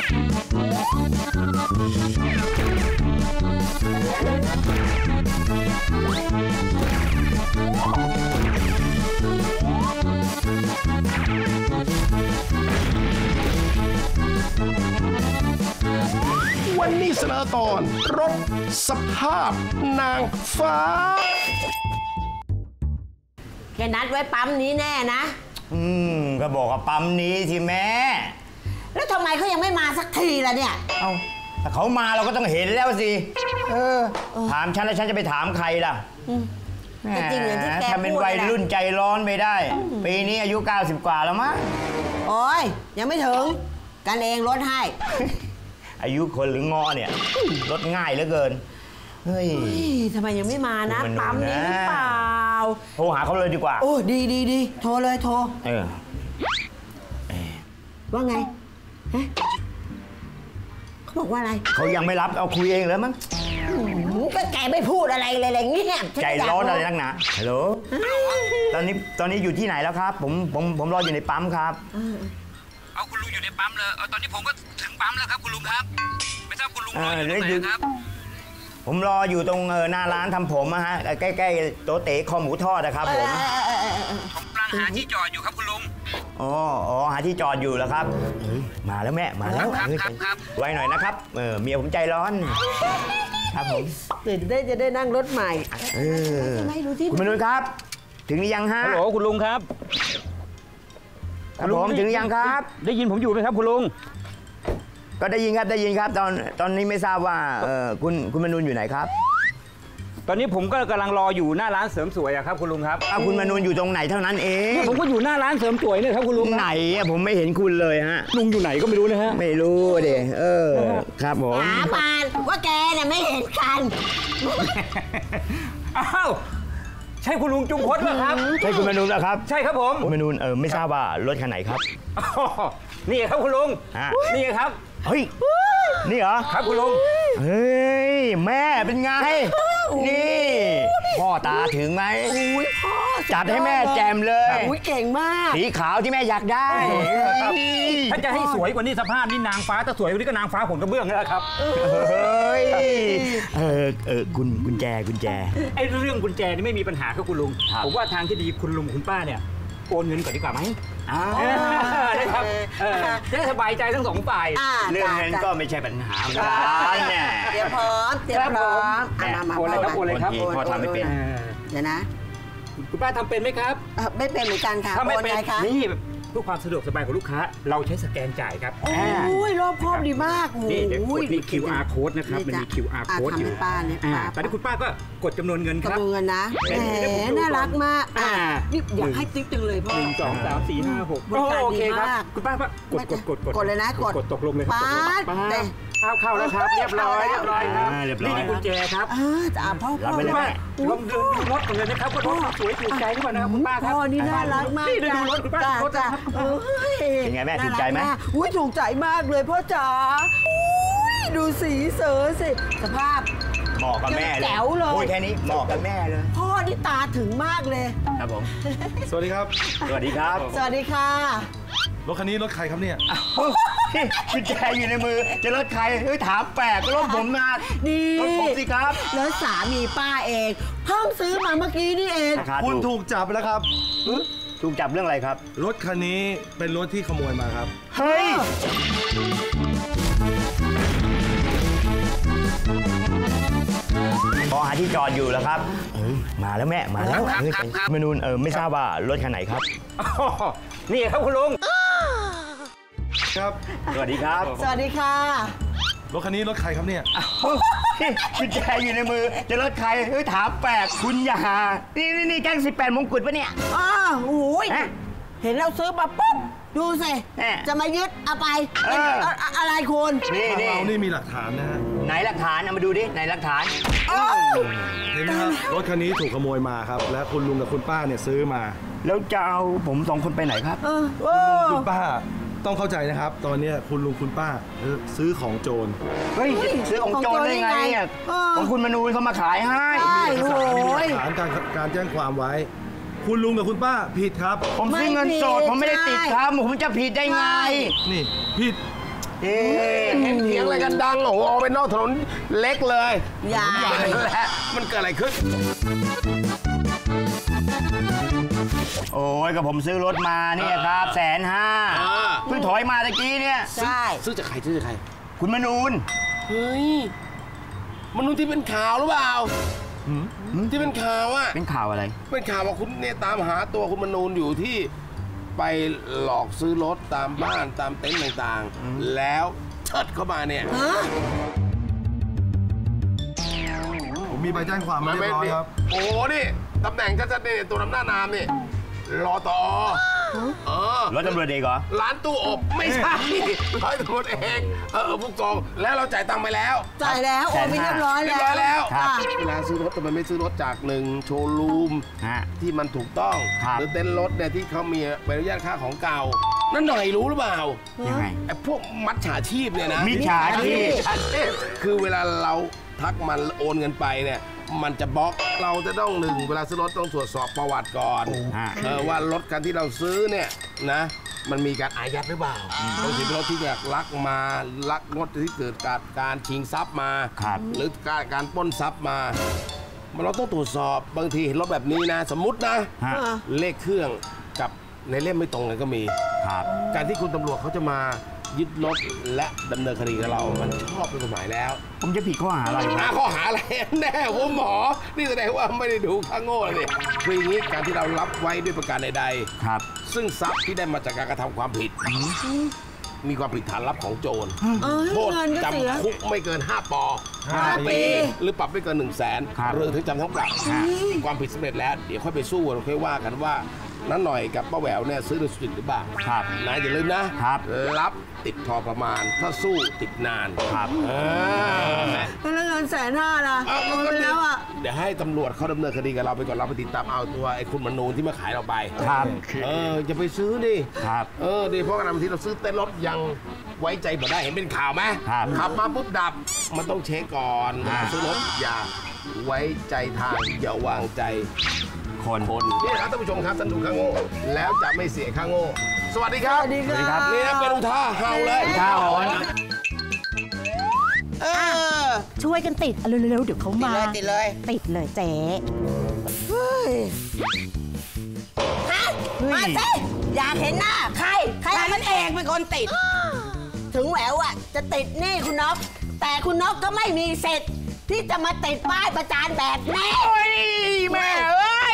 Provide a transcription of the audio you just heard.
วันนี้เสนอตอนรถสภาพนางฟ้าแกนัดไว้ปั๊มนี้แน่นะก็บอกว่าปั๊มนี้สิแม่แล้วทำไมเขายังไม่มาสักทีล่ะเนี่ยเอ้าถ้าเขามาเราก็ต้องเห็นแล้วสิถามฉันแล้วฉันจะไปถามใครล่ะจริงอย่างที่แกพูดนะถ้าเป็นวัยรุ่นใจร้อนไม่ได้ปีนี้อายุ90กว่าแล้วมั้งโอ้ยยังไม่ถึงกันเองลดให้อายุคนหรืองอเนี่ยลดง่ายเหลือเกินเฮ้ยทำไมยังไม่มานะปั๊มนี้หรือเปล่าโทรหาเขาเลยดีกว่าโอ้ดีโทรเลยโทรว่าไงเขาบอกว่าอะไรเขายังไม่รับเอาคุยเองเลยมั้งก็แกไม่พูดอะไรเลยอะไรเงี้ยใจร้อนอะไรนักหนาฮัลโหลตอนนี้อยู่ที่ไหนแล้วครับผมรออยู่ในปั๊มครับเอาคุณลุงอยู่ในปั๊มเลยตอนนี้ผมก็ถึงปั๊มแล้วครับคุณลุงครับไม่ทราบคุณลุงรออยู่ตรงไหนครับผมรออยู่ตรงหน้าร้านทำผมฮะใกล้ๆโต๊ะเต๋คอหมูทอดนะครับผมกำลังหาที่จอดอยู่ครับคุณลุงอ๋อหาที่จอดอยู่แล้วครับมาแล้วแม่มาแล้วครับไว้หน่อยนะครับเมียผมใจร้อนครับผมตื่นได้จะได้นั่งรถใหม่คุณมนุษย์ครับถึงหรือยังฮะฮัลโหลคุณลุงครับผมถึงยังครับได้ยินผมอยู่ไหมครับคุณลุงก็ได้ยินครับตอนนี้ไม่ทราบว่าคุณมนูนอยู่ไหนครับตอนนี้ผมก็กำลังรออยู่หน้าร้านเสริมสวยครับคุณลุงครับคุณมนูนอยู่ตรงไหนเท่านั้นเองผมก็อยู่หน้าร้านเสริมสวยเนี่ยครับคุณลุงไหนผมไม่เห็นคุณเลยฮะลุงอยู่ไหนก็ไม่รู้นะฮะไม่รู้เด็ครับผมหาปานว่าแกเนี่ยไม่เห็นกันอ้าวใช่คุณลุงจุงพจน์ป่ะครับใช่คุณมนูนเหรอครับใช่ครับผมคุณมนูนไม่ทราบว่ารถคันไหนครับนี่ครับคุณลุงนี่ครับเฮ้ยนี่เหรอครับคุณลุงเฮ้ยแม่เป็นไงนี่พ่อตาถึงไหมพ่อจัดให้แม่แจมเลยเก่งมากสีขาวที่แม่อยากได้ถ้าจะให้สวยกว่านี้สภาพนี่นางฟ้าถ้าสวยกว่านี้ก็นางฟ้าผลกระเบื้องแล้วครับเฮ้ยกุญแจไอ้เรื่องกุญแจนี่ไม่มีปัญหาครับคุณลุงผมว่าทางที่ดีคุณลุงคุณป้าเนี่ยโอนเงินก่อนดีกว่าไหมนะครับจะได้สบายใจทั้งสองฝ่ายเรื่องเงินก็ไม่ใช่ปัญหาเนี่ยเตรียมพร้อมมาโอนเลยครับโอนเลยครับพอทำไม่เป็นเดี๋ยวนะคุณป้าทำเป็นไหมครับไม่เป็นเหมือนกันค่ะถ้าไม่เป็นนี่เพื่อความสะดวกสบายของลูกค้าเราใช้สแกนจ่ายครับโอ้ยรอบคอบดีมากนี่มี QR code นะครับมันมี QR code อยู่ป้าเนี่ยตอนนี้คุณป้าก็กดจำนวนเงินครับจำนวนเงินนะแหมน่ารักมากนี่อยากให้ติ๊กจังเลยพ่อ 1 2 3 4 5 6โอเคครับคุณป้ากดเลยนะกดตกลงเลยครับป้าเข้าแล้วครับเรียบร้อยครับนี่กุญแจครับพ่อลองดูรถเลยนะครับว่ารถสวยถูกใจหรือเปล่านะครับคุณป้าครับพ่อนี่น่ารักมากนี่ดูรถคุณป้ารถเป็นไงแม่ถูกใจไหมถูกใจมากเลยพ่อจ๋าดูสีเสือสิสภาพเหมาะกับแม่เลยแจ๋วเลยพูดแค่นี้เหมาะกับแม่เลยพ่อนี่ตาถึงมากเลยครับผมสวัสดีครับสวัสดีครับสวัสดีค่ะรถคันนี้รถใครครับเนี่ยกุญแจอยู่ในมือจะรถใครถามแปลกรถผมนะนี่รถผมสิครับรถสามีป้าเองเพิ่งซื้อมาเมื่อกี้นี่เองคุณถูกจับแล้วครับถูกจับเรื่องอะไรครับรถคันนี้เป็นรถที่ขโมยมาครับเฮ้ยพอหาที่จอดอยู่แล้วครับมาแล้วแม่มาแล้วเมนูไม่ทราบว่ารถคันไหนครับนี่ครับคุณลุงครับสวัสดีครับสวัสดีค่ะรถคันนี้รถใครครับเนี่ยกุญแจอยู่ในมือจะรถใครถามแปลกคุณอย่านี่แก๊ง18 มงกุฎปะเนี่ยโอ้ยเห็นเราซื้อมาปุ๊บดูสิจะมายึดเอาไปอะไรคุณเรานี่มีหลักฐานนะฮะไหนหลักฐานมาดูดิไหนหลักฐานเห็นไหมครับรถคันนี้ถูกขโมยมาครับและคุณลุงกับคุณป้าเนี่ยซื้อมาแล้วจะเอาผม2 คนไปไหนครับคุณป้าต้องเข้าใจนะครับตอนนี้คุณลุงคุณป้าซื้อของโจรซื้อของโจรได้ไงของคุณมนูนเขามาขายให้มีหลักฐานการแจ้งความไว้คุณลุงกับคุณป้าผิดครับผมซื้อเงินสดผมไม่ได้ติดครับผมจะผิดได้ไงนี่ผิดเห็นเถียงอะไรกันดังโอ้โหออกไปนอกถนนเล็กเลยใหญ่และมันเกิดอะไรขึ้นโอ้ยกับผมซื้อรถมาเนี่ยครับ150,000เพิ่งถอยมาตะกี้เนี่ยใช่ซื้อจากใครคุณมนูนเฮ้ยมนุษย์ที่เป็นข่าวหรือเปล่าที่เป็นข่าวอะเป็นข่าวอะไรเป็นข่าวว่าคุณเนี่ยตามหาตัวคุณมนูนอยู่ที่ไปหลอกซื้อรถตามบ้านตามเต็นท์ต่างๆ แล้วเชิดเข้ามาเนี่ยผมมีใบแจ้งความมาเรียบร้อยครับโอ้โหนี่ตำแหน่งชัดๆนี่ตัวน้ำหน้านามนี่รอต่อรถตำรวจเอกเหรอร้านตู้อบไม่ใช่ร้อยตำรวจเอกผู้กองแล้วเราจ่ายตังค์ไปแล้วจ่ายแล้วโอนไปเรียบร้อยเรียแล้บร้อยแล้วครับเวลาซื้อรถทำไมไม่ซื้อรถจากหนึ่งโชว์รูมฮะที่มันถูกต้องครับหรือเต็นท์รถเนี่ยที่เขามีใบอนุญาตค่าของเก่า นั่นหน่อยรู้หรือเปล่ายังไงไอ้พวกมัจฉาชีพเนี่ยนะมิจฉาชีพคือเวลาเราทักมันโอนเงินไปเนี่ยมันจะบล็อกเราจะต้องหนึ่งเวลาซื้อรถต้องตรวจสอบประวัติก่อนฮะว่ารถคันที่เราซื้อเนี่ยนะมันมีการอายัดหรือเปล่าบางทีเป็นรถที่แบบลักมาลักรถที่เกิดการชิงทรัพย์มาครับหรือการปล้นทรัพย์มาเราต้องตรวจสอบบางทีเห็นรถแบบนี้นะ สมมุตินะฮะเลขเครื่องกับในเล่มไม่ตรงกันก็มีครับการที่คุณตำรวจเขาจะมายึดรถและดำเนินคดีกับเรา มันชอบด้วยกฎหมายแล้วผมจะผิดข้อหาอะไรหาข้อหาอะไรแน่ผมหมอ นี่แสดงว่าไม่ได้ดูข้างโง่เลยคืออย่างนี้การที่เรารับไว้ด้วยประการใดครับๆซึ่งทรัพย์ที่ได้มาจากการกระทำความผิด มีความผิดฐานรับของโจร โทษเงินก็เสียจำคุกไม่เกิน 5 ปอ 5 ปีหรือปรับไม่เกิน 100,000 ครับหรือถึงจำทั้งปรับความผิดสำเร็จแล้ว เดี๋ยวค่อยไปสู้เราค่อยว่ากันว่าน้าหน่อยกับป้าแหววเนี่ยซื้อโดยสุจริตหรือเปล่าครับนะอย่าลืมนะครับ รับติดพอประมาณ ถ้าสู้ติดนานครับแล้วเงิน150,000ล่ะเอาโอนไปแล้วอ่ะเดี๋ยวให้ตำรวจเขาดำเนินคดีกับเราไปก่อนเราไปติดตามเอาตัวไอ้คุณมนูนที่มาขายเราไปครับจะไปซื้อดิครับดีเพราะการบางทีเราซื้อเต้นรถยังไว้ใจบ่ได้เห็นเป็นข่าวไหมครับขับมาปุ๊บดับมันต้องเช็คก่อนอ่าซื้อรถอย่าไว้ใจทางอย่าวางใจคนคนนี่นะครับท่านผู้ชมครับท่านดูข้างโง่แล้วจะไม่เสียข้างโง่สวัสดีครับสวัสดีครับนี่นะเป็นอุทาเห่าเลยข้าวหอนช่วยกันติดเร็วๆเดี๋ยวเขามาติดเลยติดเลยเจ๊ฮะมาสิอยากเห็นหน้าใครมันเองเป็นคนติด ถึงแหววอ่ะจะติดหนี่คุณนกแต่คุณนกก็ไม่มีสิทธิ์ที่จะมาติดป้ายประจานแบบนี้แม่เอ้ย